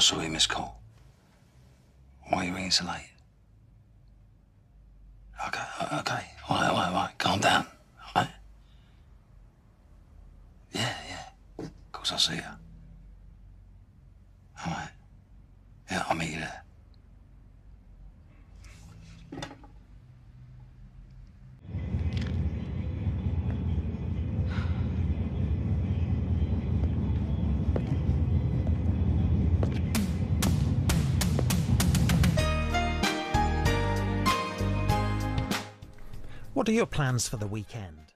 saw you miss call. Why are you ringing so late? Okay. All right. Calm down. All right? Yeah. Of course I'll see you. All right. Yeah, I'll meet you there. What are your plans for the weekend?